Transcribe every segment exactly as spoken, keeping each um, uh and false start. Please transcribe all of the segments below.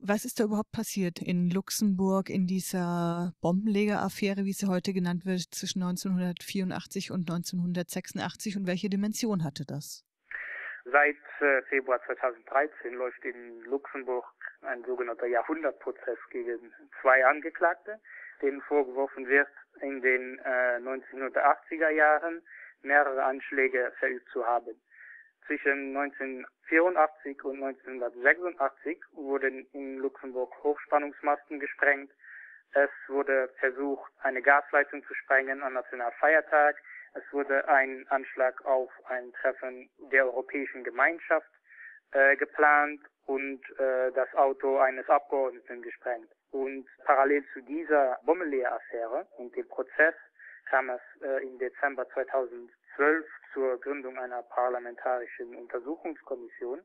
Was ist da überhaupt passiert in Luxemburg in dieser Bombenlegeraffäre, wie sie heute genannt wird, zwischen neunzehnhundertvierundachtzig und neunzehnhundertsechsundachtzig und welche Dimension hatte das? Seit äh, Februar zweitausenddreizehn läuft in Luxemburg ein sogenannter Jahrhundertprozess gegen zwei Angeklagte, denen vorgeworfen wird, in den äh, neunzehnhundertachtziger Jahren mehrere Anschläge verübt zu haben. Zwischen neunzehnhundertvierundachtzig und neunzehnhundertsechsundachtzig wurden in Luxemburg Hochspannungsmasten gesprengt. Es wurde versucht, eine Gasleitung zu sprengen am Nationalfeiertag. Es wurde ein Anschlag auf ein Treffen der Europäischen Gemeinschaft äh, geplant und äh, das Auto eines Abgeordneten gesprengt. Und parallel zu dieser Bombenleeraffäre und dem Prozess kam es äh, im Dezember zweitausendzwölf zur Gründung einer parlamentarischen Untersuchungskommission,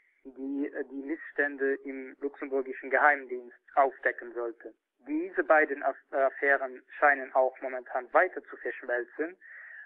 die äh, die Missstände im luxemburgischen Geheimdienst aufdecken sollte. Diese beiden Affären scheinen auch momentan weiter zu verschmelzen,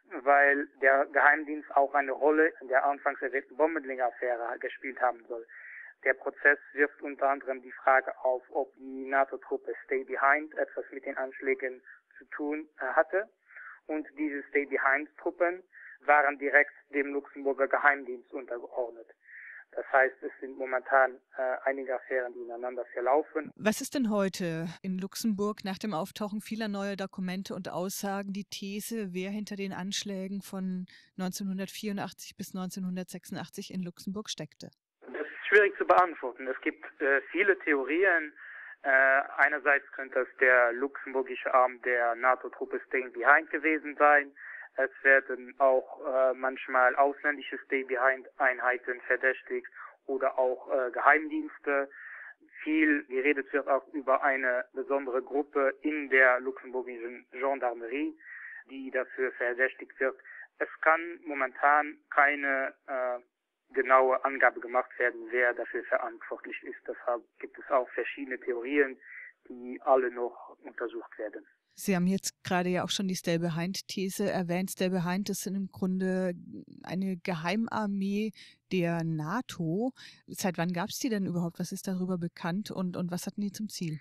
weil der Geheimdienst auch eine Rolle in der anfangs erwähnten Bombenleger-Affäre gespielt haben soll. Der Prozess wirft unter anderem die Frage auf, ob die NATO-Truppe Stay Behind etwas mit den Anschlägen zu tun äh, hatte. Und diese Stay Behind-Truppen waren direkt dem Luxemburger Geheimdienst untergeordnet. Das heißt, es sind momentan äh, einige Affären, die ineinander verlaufen. Was ist denn heute in Luxemburg nach dem Auftauchen vieler neuer Dokumente und Aussagen die These, wer hinter den Anschlägen von neunzehnhundertvierundachtzig bis neunzehnhundertsechsundachtzig in Luxemburg steckte? Das ist schwierig zu beantworten. Es gibt äh, viele Theorien. Äh, einerseits könnte es der luxemburgische Arm der NATO-Truppe Stay Behind gewesen sein. Es werden auch äh, manchmal ausländische Stay-Behind-Einheiten verdächtigt oder auch äh, Geheimdienste. Viel geredet wird auch über eine besondere Gruppe in der luxemburgischen Gendarmerie, die dafür verdächtigt wird. Es kann momentan keine äh, genaue Angabe gemacht werden, wer dafür verantwortlich ist. Deshalb gibt es auch verschiedene Theorien, die alle noch untersucht werden. Sie haben jetzt gerade ja auch schon die Stay-Behind-These erwähnt. Stay-Behind ist im Grunde eine Geheimarmee der NATO. Seit wann gab es die denn überhaupt? Was ist darüber bekannt und, und was hatten die zum Ziel?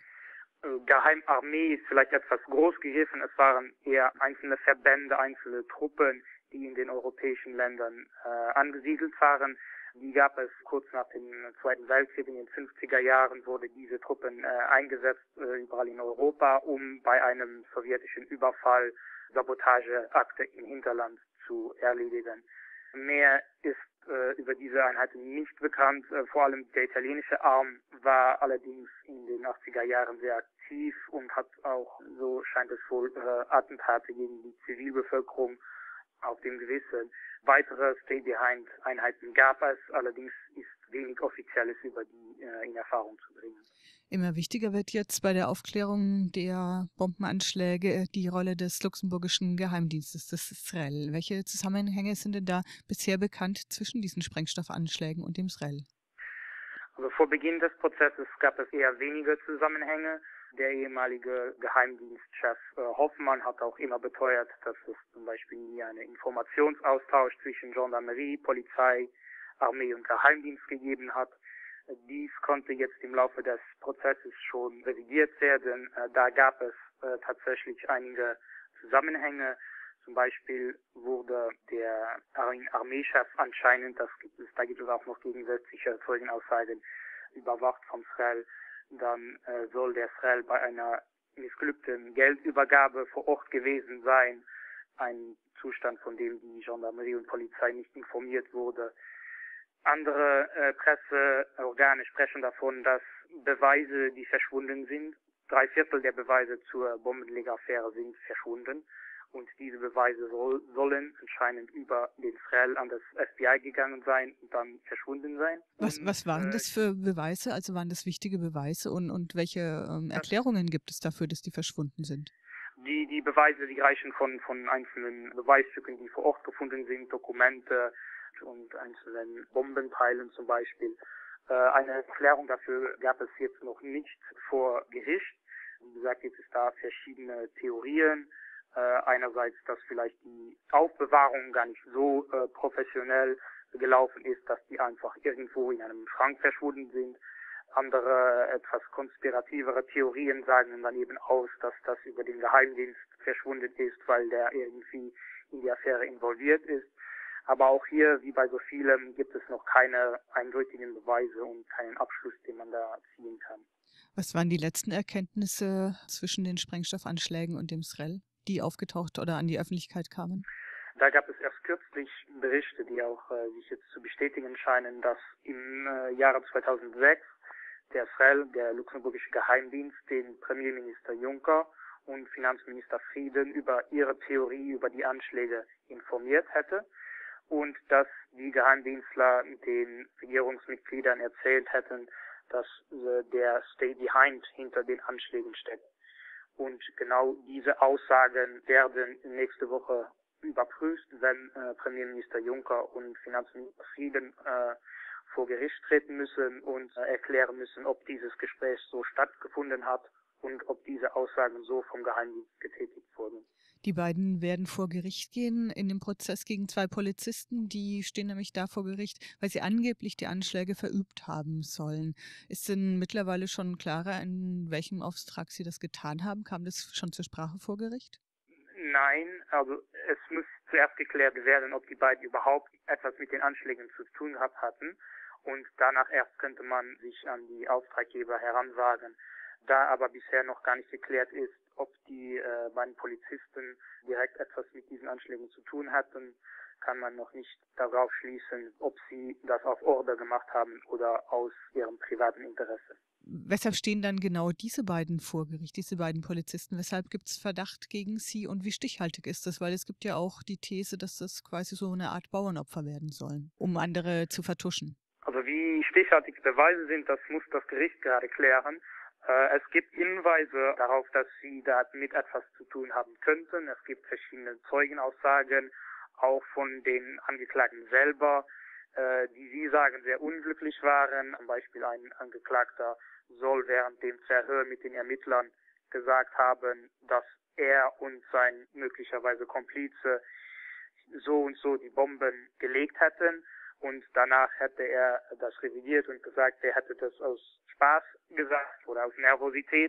Geheimarmee ist vielleicht etwas groß gegriffen. Es waren eher einzelne Verbände, einzelne Truppen, die in den europäischen Ländern äh, angesiedelt waren. Die gab es kurz nach dem Zweiten Weltkrieg, in den fünfziger Jahren wurde diese Truppen äh, eingesetzt, äh, überall in Europa, um bei einem sowjetischen Überfall Sabotageakte im Hinterland zu erledigen. Mehr ist äh, über diese Einheiten nicht bekannt. Äh, vor allem der italienische Arm war allerdings in den achtziger Jahren sehr aktiv und hat auch, so scheint es wohl, äh, Attentate gegen die Zivilbevölkerung auf dem Gewissen. Weitere Stay-Behind-Einheiten gab es, allerdings ist wenig Offizielles über die äh, in Erfahrung zu bringen. Immer wichtiger wird jetzt bei der Aufklärung der Bombenanschläge die Rolle des luxemburgischen Geheimdienstes, des Srel. Welche Zusammenhänge sind denn da bisher bekannt zwischen diesen Sprengstoffanschlägen und dem Srel? Also vor Beginn des Prozesses gab es eher wenige Zusammenhänge. Der ehemalige Geheimdienstchef äh, Hoffmann hat auch immer beteuert, dass es zum Beispiel nie einen Informationsaustausch zwischen Gendarmerie, Polizei, Armee und Geheimdienst gegeben hat. Dies konnte jetzt im Laufe des Prozesses schon revidiert werden. Äh, da gab es äh, tatsächlich einige Zusammenhänge. Zum Beispiel wurde der Armeechef anscheinend, das gibt es, da gibt es auch noch gegensätzliche Zeugenaussagen, überwacht vom Srel. Dann äh, soll der Srel bei einer missglückten Geldübergabe vor Ort gewesen sein. Ein Zustand, von dem die Gendarmerie und Polizei nicht informiert wurde. Andere äh, Presseorgane sprechen davon, dass Beweise, die verschwunden sind, drei Viertel der Beweise zur Bombenlegeraffäre sind verschwunden. Und diese Beweise soll, sollen anscheinend über den Srel an das F B I gegangen sein und dann verschwunden sein. Was, Und, was waren äh, das für Beweise? Also waren das wichtige Beweise und, und welche ähm, Erklärungen gibt es dafür, dass die verschwunden sind? Die, die Beweise, die reichen von, von einzelnen Beweisstücken, die vor Ort gefunden sind, Dokumente und einzelnen Bombenteilen zum Beispiel. Äh, eine Erklärung dafür gab es jetzt noch nicht vor Gericht. Wie gesagt, gibt es da verschiedene Theorien. Äh, einerseits, dass vielleicht die Aufbewahrung gar nicht so äh, professionell gelaufen ist, dass die einfach irgendwo in einem Schrank verschwunden sind. Andere, etwas konspirativere Theorien sagen dann eben aus, dass das über den Geheimdienst verschwunden ist, weil der irgendwie in die Affäre involviert ist. Aber auch hier, wie bei so vielem, gibt es noch keine eindeutigen Beweise und keinen Abschluss, den man da ziehen kann. Was waren die letzten Erkenntnisse zwischen den Sprengstoffanschlägen und dem Srel, die aufgetaucht oder an die Öffentlichkeit kamen? Da gab es erst kürzlich Berichte, die auch äh, sich jetzt zu bestätigen scheinen, dass im äh, Jahre zweitausendsechs der Srel, der luxemburgische Geheimdienst, den Premierminister Juncker und Finanzminister Frieden über ihre Theorie über die Anschläge informiert hätte und dass die Geheimdienstler den Regierungsmitgliedern erzählt hätten, dass äh, der Stay Behind hinter den Anschlägen steckt. Und genau diese Aussagen werden nächste Woche überprüft, wenn äh, Premierminister Juncker und Finanzminister Frieden äh, vor Gericht treten müssen und äh, erklären müssen, ob dieses Gespräch so stattgefunden hat und ob diese Aussagen so vom Geheimdienst getätigt wurden. Die beiden werden vor Gericht gehen in dem Prozess gegen zwei Polizisten. Die stehen nämlich da vor Gericht, weil sie angeblich die Anschläge verübt haben sollen. Ist denn mittlerweile schon klarer, in welchem Auftrag sie das getan haben? Kam das schon zur Sprache vor Gericht? Nein, also es muss zuerst geklärt werden, ob die beiden überhaupt etwas mit den Anschlägen zu tun gehabt hatten. Und danach erst könnte man sich an die Auftraggeber heranwagen. Da aber bisher noch gar nicht geklärt ist, ob die äh, beiden Polizisten direkt etwas mit diesen Anschlägen zu tun hatten, kann man noch nicht darauf schließen, ob sie das auf Order gemacht haben oder aus ihrem privaten Interesse. Weshalb stehen dann genau diese beiden vor Gericht, diese beiden Polizisten? Weshalb gibt es Verdacht gegen sie und wie stichhaltig ist das? Weil es gibt ja auch die These, dass das quasi so eine Art Bauernopfer werden sollen, um andere zu vertuschen. Also wie stichhaltig Beweise sind, das muss das Gericht gerade klären. Äh, es gibt Hinweise darauf, dass sie da mit etwas zu tun haben könnten. Es gibt verschiedene Zeugenaussagen, auch von den Angeklagten selber, äh, die sie sagen sehr unglücklich waren. Zum Beispiel ein Angeklagter soll während dem Verhör mit den Ermittlern gesagt haben, dass er und sein möglicherweise Komplize so und so die Bomben gelegt hätten. Und danach hätte er das revidiert und gesagt, er hätte das aus Spaß gesagt oder aus Nervosität.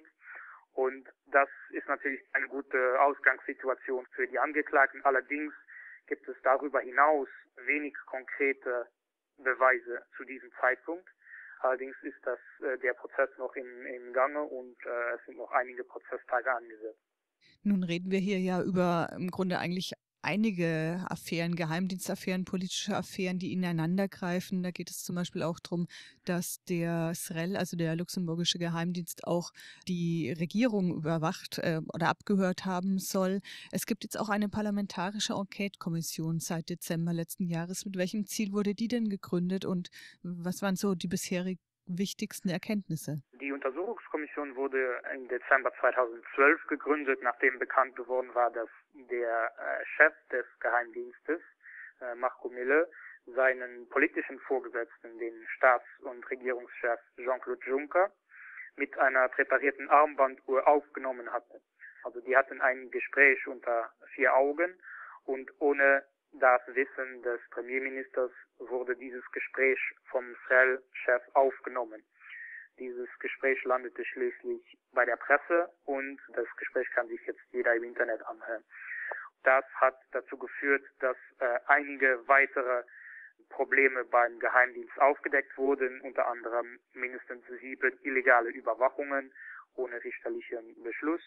Und das ist natürlich eine gute Ausgangssituation für die Angeklagten. Allerdings gibt es darüber hinaus wenig konkrete Beweise zu diesem Zeitpunkt. Allerdings ist das äh, der Prozess noch in, in Gange und äh, es sind noch einige Prozesstage angesetzt. Nun reden wir hier ja über im Grunde eigentlich einige Affären, Geheimdienstaffären, politische Affären, die ineinander greifen. Da geht es zum Beispiel auch darum, dass der Srel, also der luxemburgische Geheimdienst, auch die Regierung überwacht äh, oder abgehört haben soll. Es gibt jetzt auch eine parlamentarische Enquete-Kommission seit Dezember letzten Jahres. Mit welchem Ziel wurde die denn gegründet und was waren so die bisherigen wichtigsten Erkenntnisse? Die Untersuchungskommission wurde im Dezember zweitausendzwölf gegründet, nachdem bekannt geworden war, dass der äh, Chef des Geheimdienstes, äh, Marco Mille, seinen politischen Vorgesetzten, den Staats- und Regierungschef Jean-Claude Juncker, mit einer präparierten Armbanduhr aufgenommen hatte. Also die hatten ein Gespräch unter vier Augen und ohne das Wissen des Premierministers wurde dieses Gespräch vom Srel-Chef aufgenommen. Dieses Gespräch landete schließlich bei der Presse und das Gespräch kann sich jetzt jeder im Internet anhören. Das hat dazu geführt, dass äh, einige weitere Probleme beim Geheimdienst aufgedeckt wurden, unter anderem mindestens sieben illegale Überwachungen ohne richterlichen Beschluss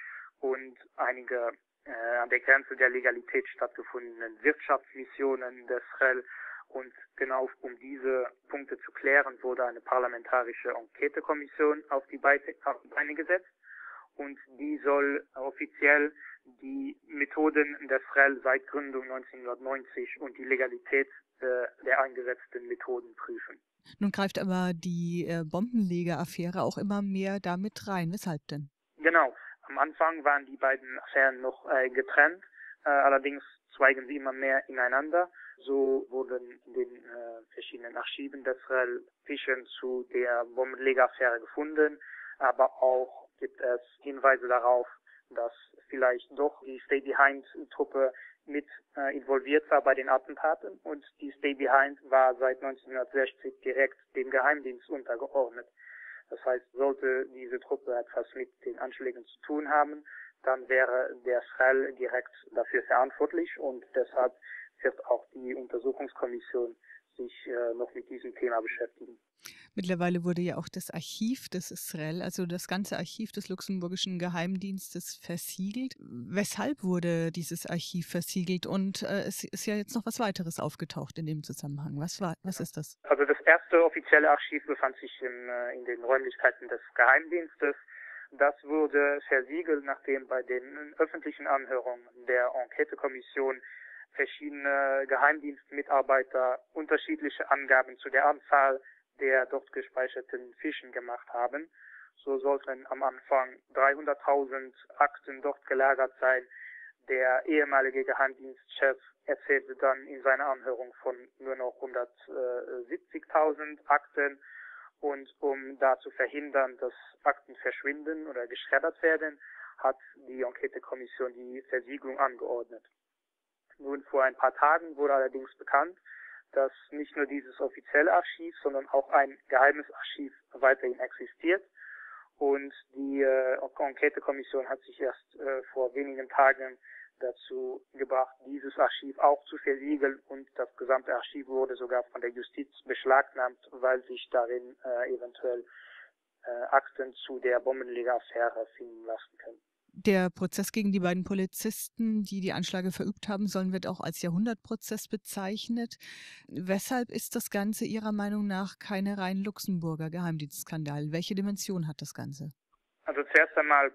und einige äh, an der Grenze der Legalität stattgefundenen Wirtschaftsmissionen des Srel. Und genau um diese Punkte zu klären, wurde eine parlamentarische Enquete-Kommission auf die Beine gesetzt. Und die soll offiziell die Methoden des Srel seit Gründung neunzehnhundertneunzig und die Legalität äh, der eingesetzten Methoden prüfen. Nun greift aber die äh, Bombenleger-Affäre auch immer mehr damit rein. Weshalb denn? Genau. Am Anfang waren die beiden Affären noch äh, getrennt. Äh, allerdings zweigen sie immer mehr ineinander. So wurden in den äh, verschiedenen Archiven des Srel Fischen zu der Bombenleger-Affäre gefunden. Aber auch gibt es Hinweise darauf, dass vielleicht doch die Stay-Behind-Truppe mit äh, involviert war bei den Attentaten und die Stay-Behind war seit neunzehnhundertsechzig direkt dem Geheimdienst untergeordnet. Das heißt, sollte diese Truppe etwas mit den Anschlägen zu tun haben, dann wäre der Shrel direkt dafür verantwortlich und deshalb wird auch die Untersuchungskommission sich äh, noch mit diesem Thema beschäftigen. Mittlerweile wurde ja auch das Archiv des Srel, also das ganze Archiv des luxemburgischen Geheimdienstes, versiegelt. Weshalb wurde dieses Archiv versiegelt? Und äh, es ist ja jetzt noch was weiteres aufgetaucht in dem Zusammenhang. Was war, was ist das? Also das erste offizielle Archiv befand sich in, in den Räumlichkeiten des Geheimdienstes. Das wurde versiegelt, nachdem bei den öffentlichen Anhörungen der Enquete-Kommission verschiedene Geheimdienstmitarbeiter unterschiedliche Angaben zu der Anzahl der dort gespeicherten Fischen gemacht haben. So sollten am Anfang dreihunderttausend Akten dort gelagert sein. Der ehemalige Geheimdienstchef erzählte dann in seiner Anhörung von nur noch hundertsiebzigtausend Akten. Und um da zu verhindern, dass Akten verschwinden oder geschreddert werden, hat die Enquete-Kommission die Versiegelung angeordnet. Nun, vor ein paar Tagen wurde allerdings bekannt, dass nicht nur dieses offizielle Archiv, sondern auch ein geheimes Archiv weiterhin existiert. Und die äh, Enquete-Kommission hat sich erst äh, vor wenigen Tagen dazu gebracht, dieses Archiv auch zu versiegeln, und das gesamte Archiv wurde sogar von der Justiz beschlagnahmt, weil sich darin äh, eventuell äh, Akten zu der Bombenleger-Affäre finden lassen können. Der Prozess gegen die beiden Polizisten, die die Anschläge verübt haben sollen, wird auch als Jahrhundertprozess bezeichnet. Weshalb ist das Ganze Ihrer Meinung nach keine rein Luxemburger Geheimdienstskandal? Welche Dimension hat das Ganze? Also zuerst einmal,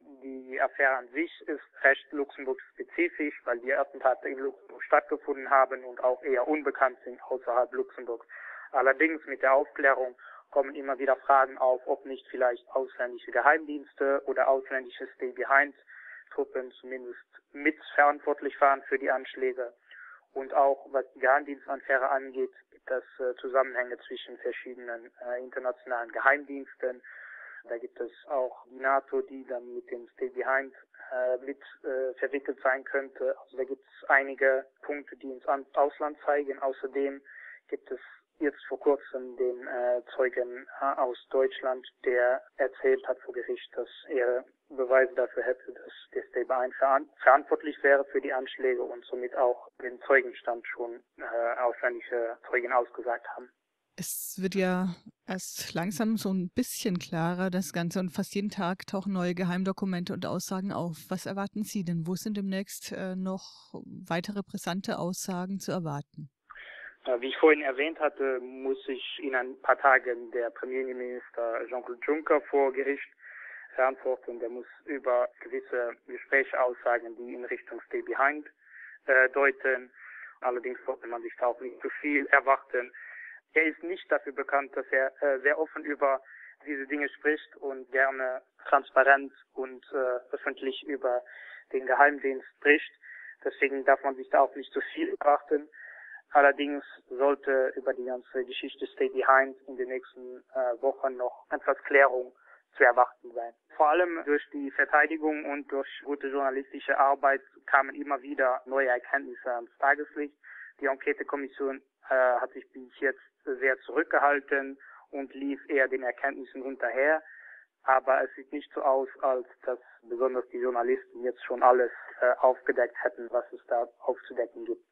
die Affäre an sich ist recht Luxemburg-spezifisch, weil die Attentate in Luxemburg stattgefunden haben und auch eher unbekannt sind außerhalb Luxemburgs. Allerdings mit der Aufklärung kommen immer wieder Fragen auf, ob nicht vielleicht ausländische Geheimdienste oder ausländische Stay-Behind-Truppen zumindest mitverantwortlich waren für die Anschläge. Und auch was die Geheimdienstaffäre angeht, gibt es äh, Zusammenhänge zwischen verschiedenen äh, internationalen Geheimdiensten. Da gibt es auch die NATO, die dann mit dem Stay-Behind äh, mit äh, verwickelt sein könnte. Also da gibt es einige Punkte, die ins Ausland zeigen. Außerdem gibt es jetzt vor kurzem den äh, Zeugen äh, aus Deutschland, der erzählt hat vor Gericht, dass er Beweise dafür hätte, dass der Stay-Behind veran verantwortlich wäre für die Anschläge und somit auch den Zeugenstand schon äh, ausländische Zeugen ausgesagt haben. Es wird ja erst langsam so ein bisschen klarer, das Ganze, und fast jeden Tag tauchen neue Geheimdokumente und Aussagen auf. Was erwarten Sie denn? Wo sind demnächst äh, noch weitere brisante Aussagen zu erwarten? Wie ich vorhin erwähnt hatte, muss sich in ein paar Tagen der Premierminister Jean-Claude Juncker vor Gericht verantworten. Der muss über gewisse Gespräche aussagen, die in Richtung Stay Behind äh, deuten. Allerdings sollte man sich da auch nicht zu viel erwarten. Er ist nicht dafür bekannt, dass er äh, sehr offen über diese Dinge spricht und gerne transparent und äh, öffentlich über den Geheimdienst spricht. Deswegen darf man sich da auch nicht zu viel erwarten. Allerdings sollte über die ganze Geschichte Stay Behind in den nächsten äh, Wochen noch etwas Klärung zu erwarten sein. Vor allem durch die Verteidigung und durch gute journalistische Arbeit kamen immer wieder neue Erkenntnisse ans Tageslicht. Die Enquete-Kommission äh, hat sich bis jetzt sehr zurückgehalten und lief eher den Erkenntnissen hinterher. Aber es sieht nicht so aus, als dass besonders die Journalisten jetzt schon alles äh, aufgedeckt hätten, was es da aufzudecken gibt.